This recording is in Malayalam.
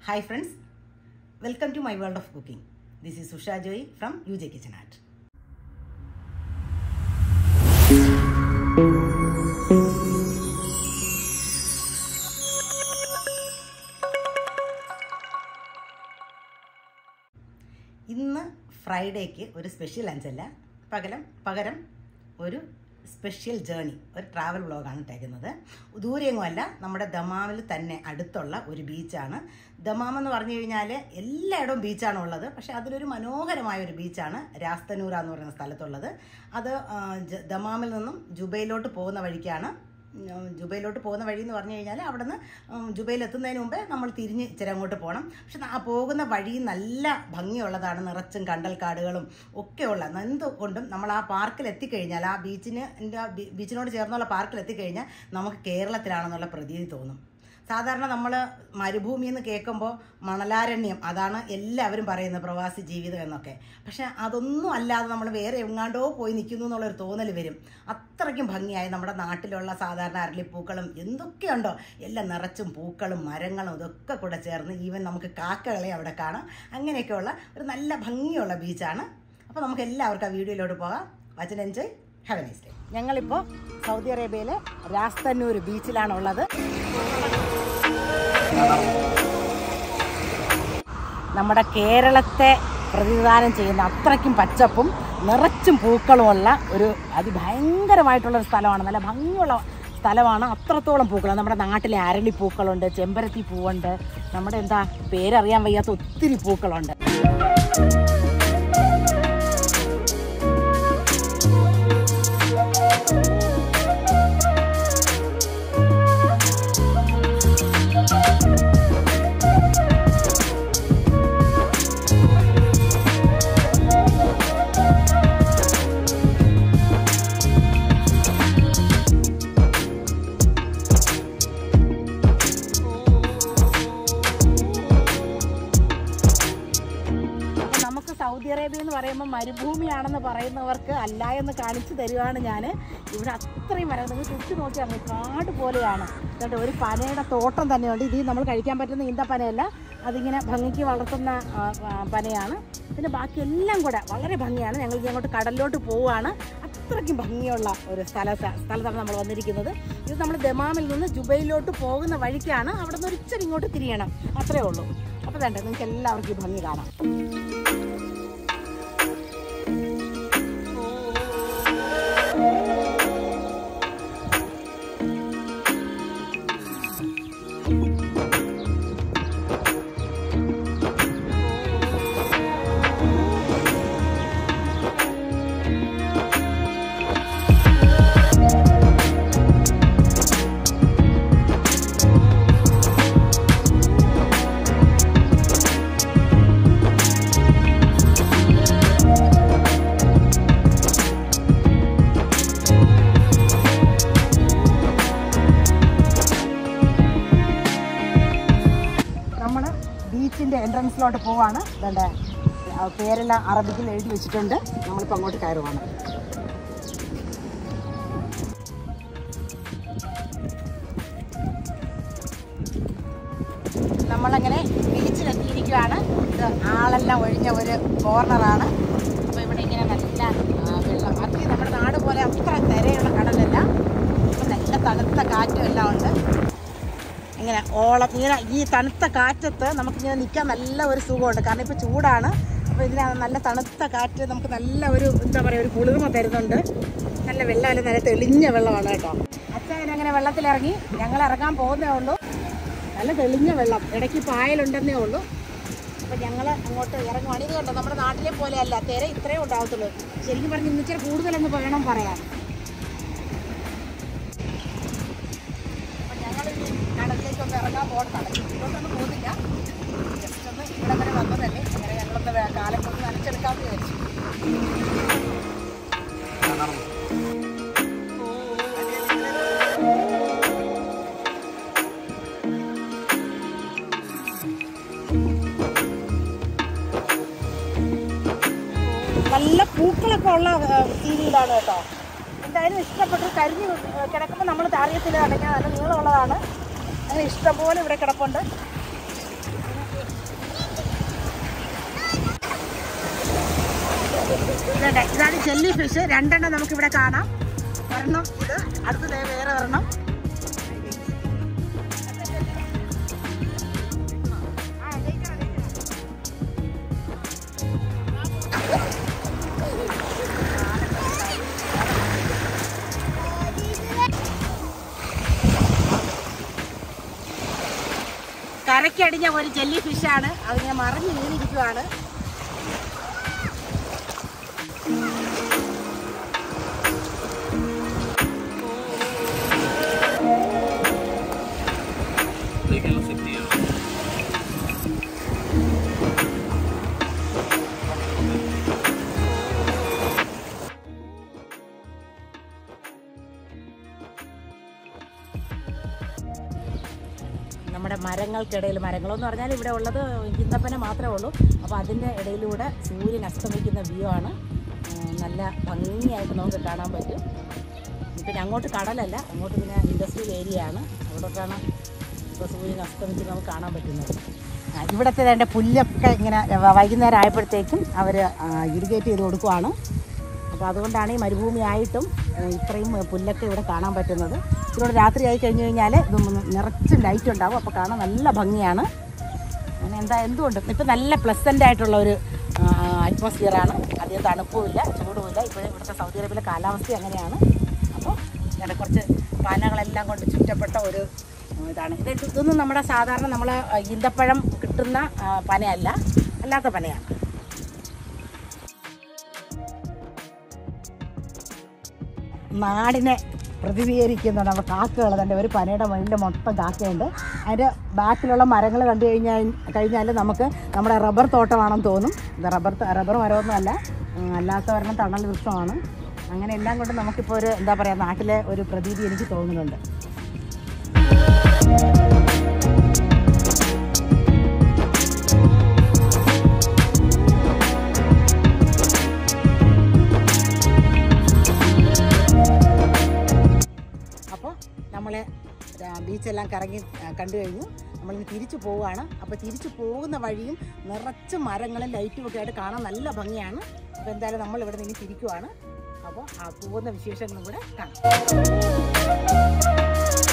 Hi friends, welcome to my world of cooking. This is Usha Joy from UJ Kitchen Art. ഇന്ന് ഫ്രൈഡേക്ക് ഒരു സ്പെഷ്യൽ ലഞ്ചല്ല, പകരം ഒരു സ്പെഷ്യൽ ജേണി, ഒരു ട്രാവൽ വ്ളോഗാണ് ഇട്ടേക്കുന്നത്. ദൂരെയൊന്നുമല്ല, നമ്മുടെ ദമാമിൽ തന്നെ അടുത്തുള്ള ഒരു ബീച്ചാണ്. ദമാം എന്ന് പറഞ്ഞു കഴിഞ്ഞാൽ എല്ലായിടവും ബീച്ചാണ് ഉള്ളത്, പക്ഷേ അതിലൊരു മനോഹരമായ ഒരു ബീച്ചാണ് രാസ്തനൂര എന്ന് പറയുന്ന സ്ഥലത്തുള്ളത്. അത് ദമാമിൽ നിന്നും ജുബൈലോട്ട് പോകുന്ന വഴിക്കാണ്. ജുബൈലോട്ട് പോകുന്ന വഴി എന്ന് പറഞ്ഞു കഴിഞ്ഞാൽ അവിടെ നിന്ന് ജുബൈൽ എത്തുന്നതിന് മുമ്പേ നമ്മൾ തിരിഞ്ഞ് ഇച്ചിരി അങ്ങോട്ട് പോകണം. പക്ഷെ ആ പോകുന്ന വഴി നല്ല ഭംഗിയുള്ളതാണ്, നിറച്ചും കണ്ടൽക്കാടുകളും ഒക്കെയുള്ള. എന്തുകൊണ്ടും നമ്മൾ ആ പാർക്കിൽ എത്തിക്കഴിഞ്ഞാൽ, ആ ബീച്ചിനോട് ചേർന്നുള്ള പാർക്കിൽ എത്തിക്കഴിഞ്ഞാൽ നമുക്ക് കേരളത്തിലാണെന്നുള്ള പ്രതീതി തോന്നും. സാധാരണ നമ്മൾ മരുഭൂമി എന്ന് കേൾക്കുമ്പോൾ മണലാരണ്യം, അതാണ് എല്ലാവരും പറയുന്നത്, പ്രവാസി ജീവിതം എന്നൊക്കെ. പക്ഷെ അതൊന്നും അല്ലാതെ നമ്മൾ വേറെ എങ്ങാണ്ടോ പോയി നിൽക്കുന്നു എന്നുള്ളൊരു തോന്നൽ വരും. അത്രയ്ക്കും ഭംഗിയായി നമ്മുടെ നാട്ടിലുള്ള സാധാരണ അരളിപ്പൂക്കളും എന്തൊക്കെയുണ്ടോ എല്ലാം നിറച്ചും പൂക്കളും മരങ്ങളും ഇതൊക്കെ കൂടെ ചേർന്ന് ഈവൻ നമുക്ക് കാക്കകളെ അവിടെ കാണാം. അങ്ങനെയൊക്കെയുള്ള ഒരു നല്ല ഭംഗിയുള്ള ബീച്ചാണ്. അപ്പോൾ നമുക്ക് എല്ലാവർക്കും ആ വീഡിയോയിലോട്ട് പോകാം. Watch and enjoy. Have a nice day. ഞങ്ങളിപ്പോൾ സൗദി അറേബ്യയിലെ രാസ്തന്നൂർ ബീച്ചിലാണുള്ളത്. നമ്മുടെ കേരളത്തെ പ്രതിനിധാനം ചെയ്യുന്ന അത്രയ്ക്കും പച്ചപ്പും നിറച്ചും പൂക്കളുമുള്ള ഒരു അതിഭയങ്കരമായിട്ടുള്ളൊരു സ്ഥലമാണ്. നല്ല ഭംഗിയുള്ള സ്ഥലമാണ്. അത്രത്തോളം പൂക്കളാണ്. നമ്മുടെ നാട്ടിലെ അരളിപ്പൂക്കളുണ്ട്, ചെമ്പരത്തി പൂവുണ്ട്, നമ്മുടെ പേരറിയാൻ വയ്യാത്ത ഒത്തിരി പൂക്കളുണ്ട്. സൗദി അറേബ്യ എന്ന് പറയുമ്പോൾ മരുഭൂമിയാണെന്ന് പറയുന്നവർക്ക് അല്ല എന്ന് കാണിച്ചു തരികയാണ് ഞാൻ. ഇവിടെ അത്രയും മരം, നിങ്ങൾ ചുറ്റി നോക്കിയാൽ കാട് പോലെയാണ്. എന്നിട്ട് ഒരു പനയുടെ തോട്ടം തന്നെയുണ്ട്. ഇത് നമ്മൾ കഴിക്കാൻ പറ്റുന്ന ഈന്തപ്പനയല്ല, അതിങ്ങനെ ഭംഗിക്ക് വളർത്തുന്ന പനയാണ്. പിന്നെ ബാക്കി എല്ലാം കൂടെ വളരെ ഭംഗിയാണ്. ഞങ്ങൾ അങ്ങോട്ട് കടലിലോട്ട് പോവുകയാണ്. അത്രയ്ക്കും ഭംഗിയുള്ള ഒരു സ്ഥലത്താണ് നമ്മൾ വന്നിരിക്കുന്നത്. ഇത് നമ്മൾ ദമാമിൽ നിന്ന് ജുബൈലോട്ട് പോകുന്ന വഴിക്കാണ്. അവിടെ നിന്ന് ഒരിച്ചിരി ഇങ്ങോട്ട് തിരിയണം, അത്രേ ഉള്ളൂ. അപ്പോൾ വേണ്ട, നിങ്ങൾക്ക് എല്ലാവർക്കും ഈ ഭംഗി കാണാം. ബീച്ചിൻ്റെ എൻട്രൻസിലോട്ട് പോവാണ്. വേണ്ട, പേരെല്ലാം അറബിക്കിൽ എഴുതി വെച്ചിട്ടുണ്ട്. നമ്മളിപ്പോൾ അങ്ങോട്ട് കയറുവാണ്. നമ്മളങ്ങനെ ബീച്ചിലെത്തിയിരിക്കുകയാണ്. ഇത് ആളെല്ലാം ഒഴിഞ്ഞ ഒരു കോർണറാണ്. അപ്പോൾ ഇവിടെ ഇങ്ങനെ നല്ല വെള്ളം, അത് നമ്മുടെ നാട് പോലെ അത്ര തിരയുള്ള കടലല്ല. അപ്പോൾ നല്ല തണുത്ത കാറ്റും എല്ലാം ഉണ്ട്. ഇങ്ങനെ ഓളം, ഇങ്ങനെ ഈ തണുത്ത കാറ്റത്ത് നമുക്കിങ്ങനെ നിൽക്കാൻ നല്ല ഒരു സുഖമുണ്ട്. കാരണം ഇപ്പോൾ ചൂടാണ്. അപ്പോൾ ഇതിന് നല്ല തണുത്ത കാറ്റ് നമുക്ക് നല്ല ഒരു ഒരു കുളിർമ തരുന്നുണ്ട്. നല്ല വെള്ളമല്ല, നല്ല തെളിഞ്ഞ വെള്ളമാണ് കേട്ടോ. അച്ഛൻ അങ്ങനെ വെള്ളത്തിലിറങ്ങി, ഞങ്ങൾ ഇറങ്ങാൻ പോകുന്നേ ഉള്ളൂ. നല്ല തെളിഞ്ഞ വെള്ളം, ഇടയ്ക്ക് പായലുണ്ടെന്നേ ഉള്ളൂ. അപ്പോൾ ഞങ്ങൾ അങ്ങോട്ട് ഇറങ്ങുവാണ്. ഇത് കണ്ടോ, നമ്മുടെ നാട്ടിലെ പോലെയല്ല, തിര ഇത്രയും ഉണ്ടാവത്തുള്ളൂ. ശരിക്കും പറഞ്ഞ് ഇന്നിച്ചിരി കൂടുതലെന്ന് വേണം പറയാൻ. കടലിലേക്കൊന്ന് ഇറങ്ങാൻ പോകണം. ഇങ്ങോട്ടൊന്നും പോകുന്നില്ല, ജസ്റ്റ് ഒന്ന് ഇവിടെ വരെ വന്നതല്ലേ. അങ്ങനെ ഞങ്ങളൊന്ന് കാലൊക്കെ ഒന്ന് നനച്ചെടുക്കാമെന്ന് വിചാരിച്ചു. നല്ല പൂക്കളൊക്കെ ഉള്ള ഈ വീടാണ് കേട്ടോ. എന്തായാലും ഇഷ്ടപ്പെട്ടു. കരിഞ്ഞ് കിടക്കുമ്പോൾ നമ്മൾ അറിയത്തില്ല, അടയ്ക്കാൻ നല്ല നീളമുള്ളതാണ്. അങ്ങനെ ഇഷ്ടംപോലെ ഇവിടെ കിടപ്പുണ്ട്. ഇതാണ് ജെല്ലി ഫിഷ്. 2 എണ്ണം നമുക്കിവിടെ കാണാം. ഒരെണ്ണം ഇത്, അടുത്ത് വേറെ ഒരെണ്ണം. കരയ്ക്കടിഞ്ഞ ഒരു ജെല്ലി ഫിഷാണ്. അതിങ്ങനെ മറിഞ്ഞ് വീണിരിക്കുവാണ്. നമ്മുടെ മരങ്ങൾക്കിടയിൽ, മരങ്ങളെന്ന് പറഞ്ഞാൽ ഇവിടെ ഉള്ളത് ഈന്തപ്പന മാത്രമേ ഉള്ളൂ. അപ്പോൾ അതിൻ്റെ ഇടയിലൂടെ സൂര്യൻ അസ്തമിക്കുന്ന വ്യൂ ആണ്. നല്ല ഭംഗിയായിട്ട് നമുക്ക് കാണാൻ പറ്റും. പിന്നെ അങ്ങോട്ട് കടലല്ല, അങ്ങോട്ട് പിന്നെ ഇൻഡസ്ട്രിയൽ ഏരിയ ആണ്. അവിടോട്ടാണ് ഇപ്പോൾ സൂര്യൻ അസ്തമിച്ച് നമുക്ക് കാണാൻ പറ്റുന്നത്. ഇവിടുത്തെ എൻ്റെ പുല്ലൊക്കെ ഇങ്ങനെ വൈകുന്നേരം ആയപ്പോഴത്തേക്കും അവർ ഇറിഗേറ്റ് ചെയ്ത് കൊടുക്കുവാണ്. അപ്പോൾ അതുകൊണ്ടാണ് ഈ മരുഭൂമി ആയിട്ടും ഇത്രയും പുല്ലൊക്കെ ഇവിടെ കാണാൻ പറ്റുന്നത്. ഇതിലൂടെ രാത്രി ആയി കഴിഞ്ഞ് കഴിഞ്ഞാൽ ഇത് നിറച്ചും ലൈറ്റ് ഉണ്ടാകും. അപ്പോൾ കാണാൻ നല്ല ഭംഗിയാണ്. അങ്ങനെ എന്തുകൊണ്ടും ഇപ്പം നല്ല പ്ലസൻ്റ് ആയിട്ടുള്ള ഒരു അറ്റ്മോസ്ഫിയറാണ്. അധികം തണുപ്പുമില്ല, ചൂടുമില്ല. ഇപ്പോഴും ഇവിടുത്തെ സൗദി അറേബ്യയിലെ കാലാവസ്ഥ അങ്ങനെയാണ്. അപ്പോൾ ഇവിടെ കുറച്ച് പനകളെല്ലാം കൊണ്ട് ചുറ്റപ്പെട്ട ഒരു ഇതാണ്. ഇതൊന്നും നമ്മുടെ സാധാരണ നമ്മൾ ഈന്തപ്പഴം കിട്ടുന്ന പനയല്ല, അല്ലാത്ത പനയാണ്. നാടിനെ പ്രതിനിധീകരിക്കുന്ന നമ്മുടെ കാക്കകൾ തന്നെ. ഒരു പനയുടെ മുന്നിൽ മൊത്തം കാക്കയുണ്ട്. അതിൻ്റെ ബാക്കിലുള്ള മരങ്ങൾ കണ്ടു കഴിഞ്ഞാൽ നമുക്ക് നമ്മുടെ റബ്ബർ തോട്ടമാണെന്ന് തോന്നും. ഇത് റബ്ബർ മരമൊന്നും അല്ല, അല്ലാത്ത ഒരെണ്ണം തണൽ വൃക്ഷമാണ്. അങ്ങനെ എല്ലാം കൊണ്ട് നമുക്കിപ്പോൾ ഒരു എന്താ പറയുക, നാട്ടിലെ ഒരു പ്രതീതി എനിക്ക് തോന്നുന്നുണ്ട്. നമ്മൾ ബീച്ചെല്ലാം കറങ്ങി കണ്ടു കഴിഞ്ഞു. നമ്മളിനി തിരിച്ചു പോവുകയാണ്. അപ്പോൾ തിരിച്ചു പോകുന്ന വഴിയും നിറച്ച് മരങ്ങളും ലൈറ്റും ഒക്കെ ആയിട്ട് കാണാൻ നല്ല ഭംഗിയാണ്. അപ്പോൾ എന്തായാലും നമ്മൾ ഇവിടെ നിന്ന് തിരിക്കുവാണ്. അപ്പോൾ ആ പോകുന്ന വിശേഷങ്ങളും കൂടെ കാണാം.